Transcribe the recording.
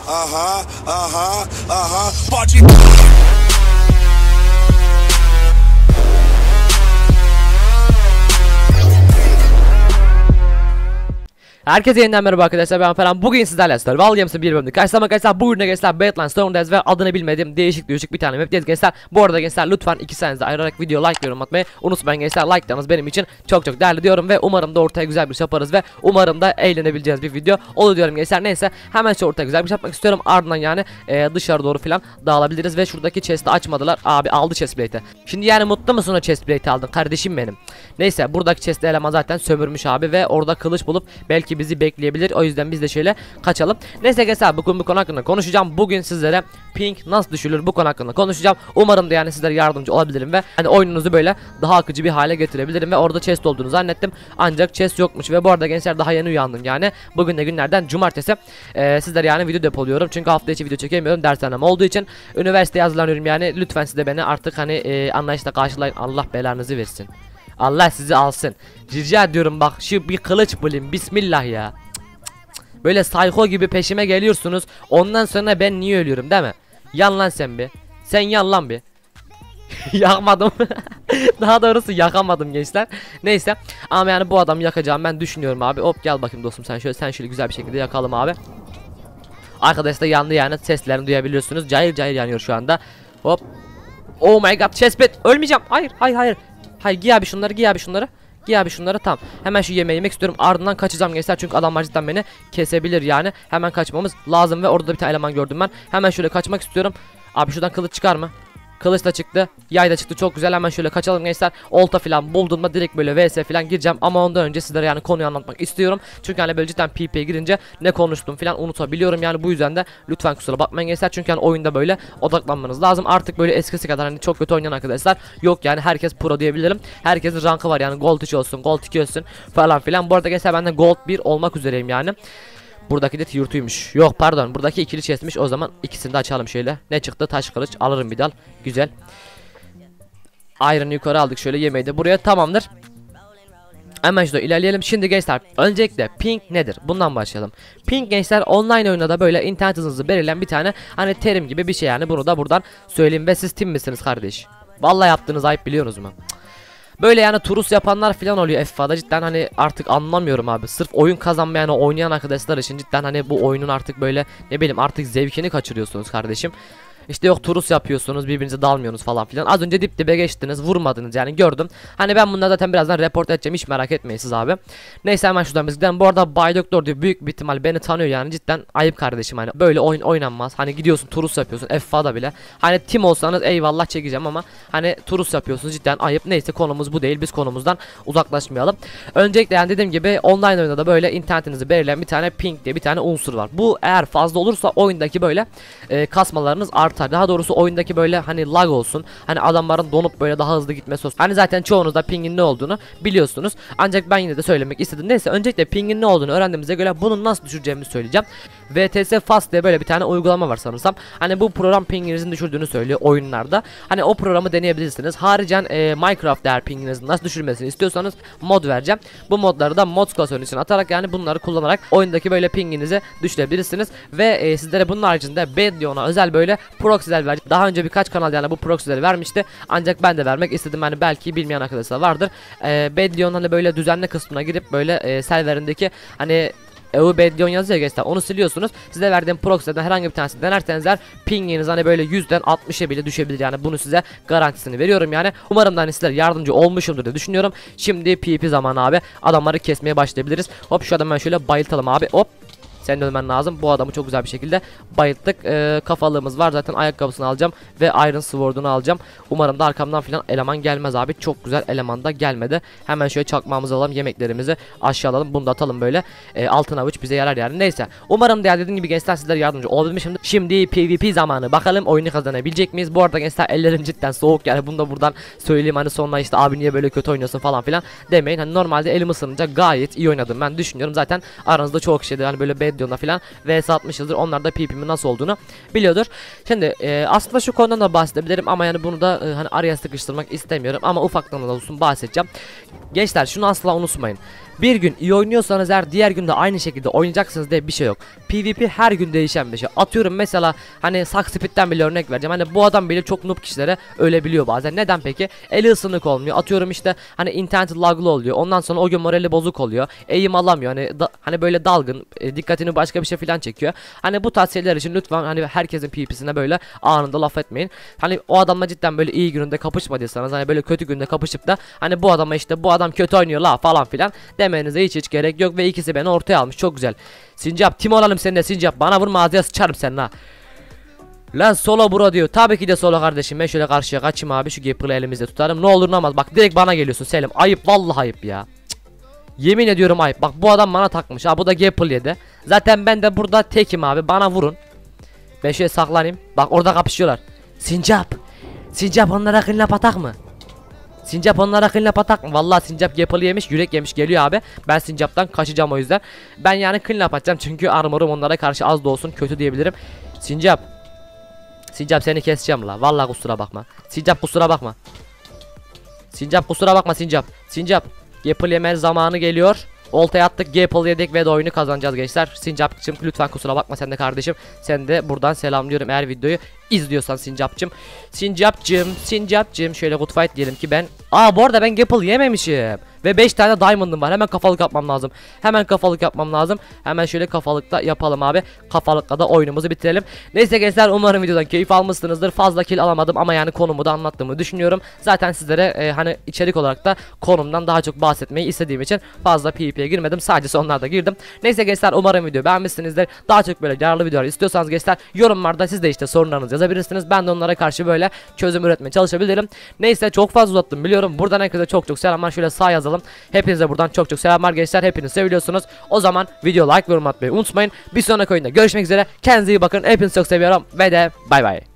Party. Herkese yeniden merhaba arkadaşlar, ben Ferhan. Bugün sizlerle Survival Games'ın bir bölümünde karşılama gençler. Bugün de gençler Badlands Stone'dayız ve adını bilmediğim değişik bir tane map'teyiz gençler. Bu arada gençler lütfen 2 saniyenizi ayırarak video like yorum atmayı unutmayın gençler. Like'larınız benim için çok değerli diyorum ve umarım da ortaya güzel bir şey yaparız ve umarım da eğlenebileceğiniz bir video olur diyorum gençler. Neyse, hemen şu ortaya güzel bir şey yapmak istiyorum. Ardından yani dışarı doğru falan dağılabiliriz ve şuradaki chest'i açmadılar. Abi aldı chestplate'i. Şimdi yani mutlu musun o chestplate'i aldın kardeşim benim? Neyse, buradaki chest'li eleman zaten sömürmüş abi ve orada kılıç bulup belki bizi bekleyebilir. O yüzden biz de şöyle kaçalım. Neyse gençler, bugün bu konu hakkında konuşacağım. Bugün sizlere ping nasıl düşülür bu konu hakkında konuşacağım. Umarım da yani sizlere yardımcı olabilirim ve hani oyununuzu böyle daha akıcı bir hale getirebilirim ve orada chest olduğunu zannettim. Ancak chest yokmuş ve bu arada gençler daha yeni uyandım yani. Bugün de günlerden cumartesi. Sizlere yani video depoluyorum. Çünkü hafta içi video çekemiyorum. Dershanem olduğu için üniversiteye hazırlanıyorum yani. Lütfen siz de beni artık hani anlayışla karşılayın. Allah belanızı versin. Allah sizi alsın. Rica ediyorum, bak şu bir kılıç bulayım. Bismillah ya. Böyle psycho gibi peşime geliyorsunuz. Ondan sonra ben niye ölüyorum değil mi? Yan lan sen bir. Sen yan lan bir. Yakmadım. Daha doğrusu yakamadım gençler. Neyse. Ama yani bu adamı yakacağım ben düşünüyorum abi. Hop gel bakayım dostum, sen şöyle güzel bir şekilde yakalım abi. Arkadaş da yandı yani, seslerini duyabiliyorsunuz. Cayır yanıyor şu anda. Hop. Oh my god, chestplate. Ölmeyeceğim. Hayır. Hayır, giy abi şunları. Tamam. Hemen şu yemeği yemek istiyorum. Ardından kaçacağım gençler. Çünkü adamlar cidden beni kesebilir yani. Hemen kaçmamız lazım ve orada da bir tane eleman gördüm ben. Hemen şöyle kaçmak istiyorum. Abi şuradan kılıç çıkar mı? Kılıç da çıktı. Yay da çıktı. Çok güzel. Hemen şöyle kaçalım gençler. Olta falan bulduğumda direkt böyle vs falan gireceğim. Ama ondan önce sizlere yani konuyu anlatmak istiyorum. Çünkü hani böyle cidden PvP'ye girince ne konuştum falan unutabiliyorum. Yani bu yüzden de lütfen kusura bakmayın gençler. Çünkü hani oyunda böyle odaklanmanız lazım. Artık böyle eskisi kadar hani çok kötü oynayan arkadaşlar yok yani, herkes pro diyebilirim. Herkesin rankı var yani, gold 3 olsun, gold 2 olsun falan filan. Bu arada gençler ben de gold 1 olmak üzereyim yani. Buradaki de yurtuymuş. Yok pardon, buradaki ikili chestmiş. O zaman ikisini de açalım şöyle. Ne çıktı? Taş kılıç. Alırım bir dal. Güzel. Iron'ı yukarı aldık, şöyle yemeği de buraya, tamamdır. Hemen şurada ilerleyelim. Şimdi gençler öncelikle ping nedir? Bundan başlayalım. Ping gençler online oyunda da böyle internet hızınızı belirleyen bir tane hani terim gibi bir şey yani. Bunu da buradan söyleyeyim. Ve siz tim misiniz kardeş? Vallahi yaptığınız ayıp, biliyorsunuz mu? Böyle yani turus yapanlar falan oluyor FIFA'da, cidden hani artık anlamıyorum abi. Sırf oyun kazanmayan oynayan arkadaşlar için cidden hani bu oyunun artık böyle ne bileyim artık zevkini kaçırıyorsunuz kardeşim. İşte yok turus yapıyorsunuz, birbirinize dalmıyorsunuz falan filan. Az önce dip dibe geçtiniz, vurmadınız yani, gördüm. Hani ben bunları zaten birazdan report edeceğim, hiç merak etmeyin siz abi. Neyse hemen şuradan biz gidelim. Bu arada Bay Doktor diyor, büyük bir ihtimal beni tanıyor yani, cidden ayıp kardeşim hani. Böyle oyun oynanmaz. Hani gidiyorsun turus yapıyorsun FIFA'da bile. Hani tim olsanız eyvallah çekeceğim ama hani turus yapıyorsunuz, cidden ayıp. Neyse konumuz bu değil, biz konumuzdan uzaklaşmayalım. Öncelikle yani dediğim gibi online oyunda da böyle internetinizi belirleyen bir tane ping diye bir tane unsur var. Bu eğer fazla olursa oyundaki böyle kasmalarınız artar. Daha doğrusu oyundaki böyle hani lag olsun, hani adamların donup böyle daha hızlı gitmesi olsun. Hani zaten çoğunuz da pingin ne olduğunu biliyorsunuz. Ancak ben yine de söylemek istedim. Neyse, öncelikle pingin ne olduğunu öğrendiğimize göre bunun nasıl düşüreceğimizi söyleyeceğim. VTS Fast diye böyle bir tane uygulama var sanırsam. Hani bu program pinginizin düşürdüğünü söylüyor oyunlarda. Hani o programı deneyebilirsiniz. Haricen Minecraft eğer pinginizin nasıl düşürmesini istiyorsanız mod vereceğim. Bu modları da mod klasörünün içine atarak yani bunları kullanarak oyundaki böyle pinginizi düşürebilirsiniz. Ve sizlere bunun haricinde Badlion'a özel böyle proxy'ler vereceğim. Daha önce birkaç kanal yani bu proxy'leri vermişti. Ancak ben de vermek istedim. Hani belki bilmeyen arkadaşlar vardır. Badlion hani böyle düzenli kısmına girip böyle serverindeki hani EU Badlion yazıyor gençler, onu siliyorsunuz. Size verdiğim proxy'den herhangi bir tanesini denerseniz eğer pinginiz hani böyle 100'den 60'a bile düşebilir yani, bunu size garantisini veriyorum yani. Umarım da hani sizler yardımcı olmuşumdur diye düşünüyorum. Şimdi PvP zamanı abi, adamları kesmeye başlayabiliriz. Hop şu adamı şöyle bayıltalım abi, hop. Senin ölmen lazım. Bu adamı çok güzel bir şekilde bayılttık. Kafalığımız var zaten, ayakkabısını alacağım ve Iron Sword'unu alacağım. Umarım da arkamdan filan eleman gelmez abi. Çok güzel eleman da gelmedi. Hemen şöyle çakmağımızı alalım, yemeklerimizi aşağı alalım. Bunu da atalım böyle. Altın avuç bize yarar yani. Neyse. Umarım da dediğim gibi gençler sizlere yardımcı olabilmişim. Şimdi PvP zamanı. Bakalım oyunu kazanabilecek miyiz? Bu arada gençler ellerim cidden soğuk yani. Bunu da buradan söyleyeyim, hani sonra işte abi niye böyle kötü oynuyorsun falan filan demeyin. Hani normalde elim ısınınca gayet iyi oynadım ben düşünüyorum. Zaten aranızda çok kişi de hani böyle Edion'da falan vs atmışızdır. Onlar da PvP'min nasıl olduğunu biliyordur. Şimdi aslında şu konudan da bahsedebilirim ama yani bunu da hani araya sıkıştırmak istemiyorum ama ufaktan da olsun bahsedeceğim. Gençler şunu asla unutmayın. Bir gün iyi oynuyorsanız eğer diğer günde aynı şekilde oynayacaksınız diye bir şey yok. PvP her gün değişen bir şey. Atıyorum mesela hani Sakspeed'den bile örnek vereceğim. Hani bu adam bile çok noob kişilere ölebiliyor bazen. Neden peki? Eli ısınık olmuyor. Atıyorum işte hani internet laglı oluyor. Ondan sonra o gün morali bozuk oluyor. Eğim alamıyor. Hani böyle dalgın, dikkatini başka bir şey falan çekiyor. Hani bu tarz şeyler için lütfen hani herkesin PvP'sine böyle anında laf etmeyin. Hani o adamla cidden böyle iyi gününde kapışmadıysanız hani böyle kötü günde kapışıp da hani bu adama işte bu adam kötü oynuyor la falan filan demenize hiç gerek yok ve ikisi beni ortaya almış. Çok güzel. Sincap tim olalım seninle Sincap. Bana vurma ağzıya sıçarım senin ha. Lan solo bro diyor. Tabii ki de solo kardeşim. Ben şöyle karşıya kaçayım abi. Şu Gapper'ı elimizde tutarım. Ne olur ne olmaz. Bak direkt bana geliyorsun Selim. Ayıp vallahi ayıp ya. Cık. Yemin ediyorum ayıp. Bak bu adam bana takmış. Ha bu da Gapper yedi. Zaten ben de burada tekim abi. Bana vurun. Ben şöyle saklanayım. Bak orada kapışıyorlar. Sincap. Sincap onlara kınla patak mı? Sincap onlara kınla patak mı? Vallahi Sincap Gapple yemiş, yürek yemiş geliyor abi. Ben Sincap'tan kaçacağım o yüzden. Ben yani kınla atacağım çünkü armorum onlara karşı az da olsun kötü diyebilirim. Sincap. Sincap seni keseceğim la. Vallahi kusura bakma. Sincap kusura bakma. Sincap kusura bakma Sincap. Sincap. Gapple yeme zamanı geliyor. Oltaya attık, Gapple yedik ve de oyunu kazanacağız gençler. Sincap'cım lütfen kusura bakma sen de kardeşim. Sen de buradan selamlıyorum eğer videoyu izliyorsan Sincap'cım. Sincap'cım şöyle good fight diyelim ki ben. Bu arada ben Gapple yememişim. Ve 5 tane diamond'ım var. Hemen kafalık yapmam lazım. Hemen şöyle kafalıkta yapalım abi. Kafalıkla da oyunumuzu bitirelim. Neyse gençler umarım videodan keyif almışsınızdır. Fazla kill alamadım ama yani konumu da anlattığımı düşünüyorum. Zaten sizlere hani içerik olarak da konumdan daha çok bahsetmeyi istediğim için fazla PvP'ye girmedim. Sadece sonlarda girdim. Neyse gençler umarım video beğenmişsinizdir. Daha çok böyle yararlı videolar istiyorsanız gençler yorumlarda siz de işte sorunlarınızı yazabilirsiniz. Ben de onlara karşı böyle çözüm üretmeye çalışabilirim. Neyse çok fazla uzattım biliyorum. Buradan herkese çok selamlar. Şöyle sağ yazalım. Hepinize buradan çok selamlar gençler. Hepiniz seviyorsunuz. O zaman video like yorum atmayı unutmayın. Bir sonraki oyunda görüşmek üzere. Kendinize iyi bakın. Hepinizi çok seviyorum ve de bay bay.